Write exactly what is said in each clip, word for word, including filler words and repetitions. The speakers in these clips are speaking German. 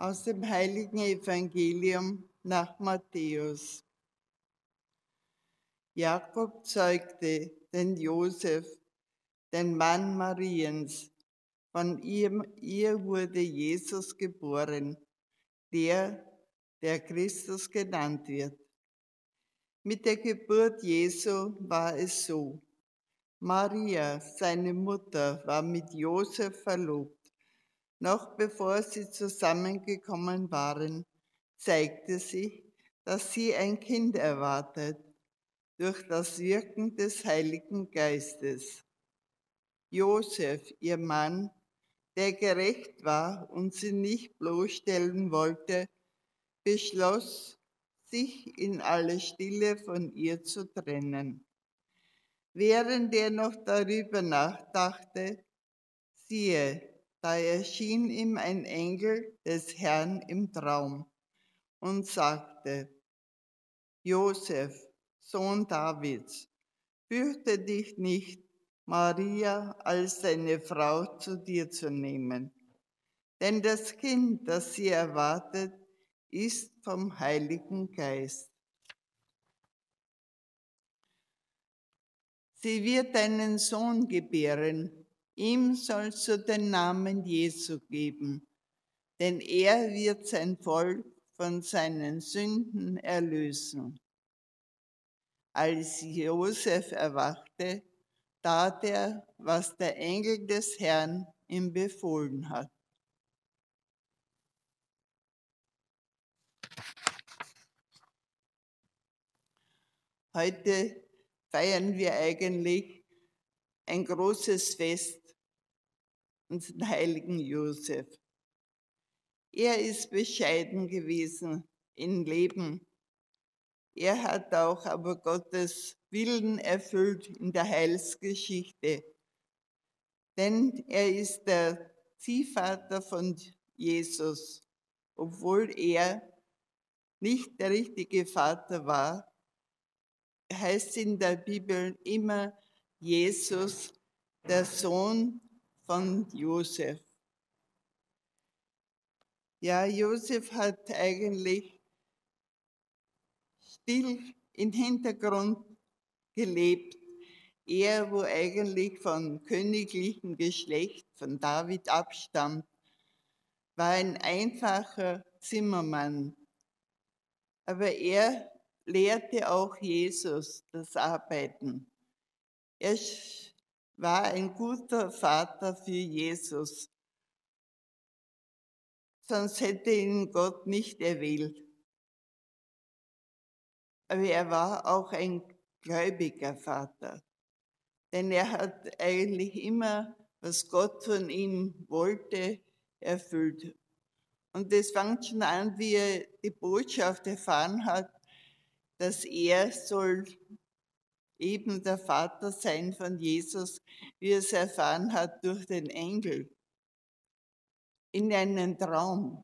Aus dem heiligen Evangelium nach Matthäus. Jakob zeugte den Josef, den Mann Mariens. Von ihm, ihr wurde Jesus geboren, der, der Christus genannt wird. Mit der Geburt Jesu war es so: Maria, seine Mutter, war mit Josef verlobt. Noch bevor sie zusammengekommen waren, zeigte sich, dass sie ein Kind erwartet, durch das Wirken des Heiligen Geistes. Josef, ihr Mann, der gerecht war und sie nicht bloßstellen wollte, beschloss, sich in aller Stille von ihr zu trennen. Während er noch darüber nachdachte, siehe, da erschien ihm ein Engel des Herrn im Traum und sagte: Josef, Sohn Davids, fürchte dich nicht, Maria als deine Frau zu dir zu nehmen. Denn das Kind, das sie erwartet, ist vom Heiligen Geist. Sie wird einen Sohn gebären. Ihm sollst du den Namen Jesu geben, denn er wird sein Volk von seinen Sünden erlösen. Als Josef erwachte, tat er, was der Engel des Herrn ihm befohlen hat. Heute feiern wir eigentlich ein großes Fest, unseren heiligen Josef. Er ist bescheiden gewesen im Leben. Er hat auch aber Gottes Willen erfüllt in der Heilsgeschichte. Denn er ist der Ziehvater von Jesus, obwohl er nicht der richtige Vater war, heißt in der Bibel immer Jesus, der Sohn von Josef. Ja, Josef hat eigentlich still im Hintergrund gelebt. Er, wo eigentlich von königlichem Geschlecht, von David abstammt, war ein einfacher Zimmermann. Aber er lehrte auch Jesus das Arbeiten. Er war ein guter Vater für Jesus, sonst hätte ihn Gott nicht erwählt. Aber er war auch ein gläubiger Vater, denn er hat eigentlich immer, was Gott von ihm wollte, erfüllt. Und das fängt schon an, wie er die Botschaft erfahren hat, dass er soll eben der Vater sein von Jesus, wie er es erfahren hat durch den Engel in einem Traum.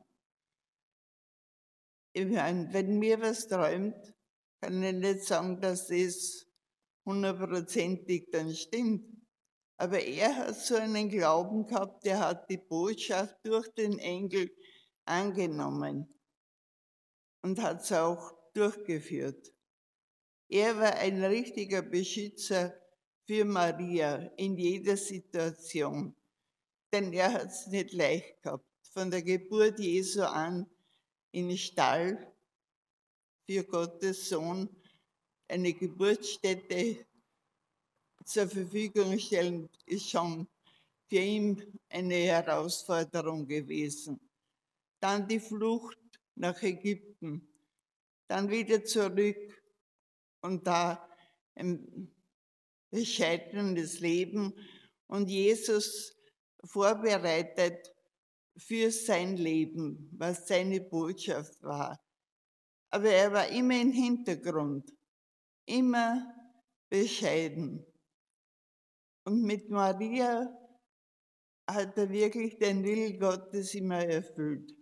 Ich meine, wenn mir was träumt, kann ich nicht sagen, dass das hundertprozentig dann stimmt. Aber er hat so einen Glauben gehabt, der hat die Botschaft durch den Engel angenommen und hat es auch durchgeführt. Er war ein richtiger Beschützer für Maria in jeder Situation, denn er hat es nicht leicht gehabt. Von der Geburt Jesu an in den Stall für Gottes Sohn eine Geburtsstätte zur Verfügung stellen, ist schon für ihn eine Herausforderung gewesen. Dann die Flucht nach Ägypten, dann wieder zurück und da ein bescheidenes Leben und Jesus vorbereitet für sein Leben, was seine Botschaft war. Aber er war immer im Hintergrund, immer bescheiden. Und mit Maria hat er wirklich den Willen Gottes immer erfüllt.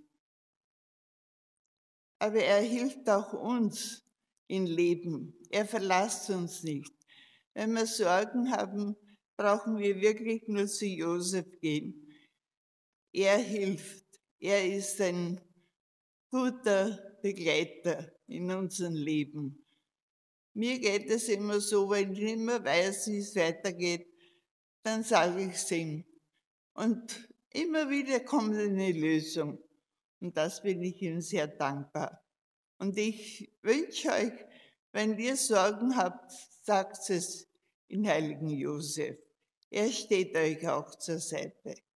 Aber er hilft auch uns im Leben. Er verlässt uns nicht. Wenn wir Sorgen haben, brauchen wir wirklich nur zu Josef gehen. Er hilft. Er ist ein guter Begleiter in unserem Leben. Mir geht es immer so, wenn ich nicht mehr weiß, wie es weitergeht, dann sage ich es ihm. Und immer wieder kommt eine Lösung. Und das bin ich ihm sehr dankbar. Und ich wünsche euch, wenn ihr Sorgen habt, sagt es in Heiligen Josef. Er steht euch auch zur Seite.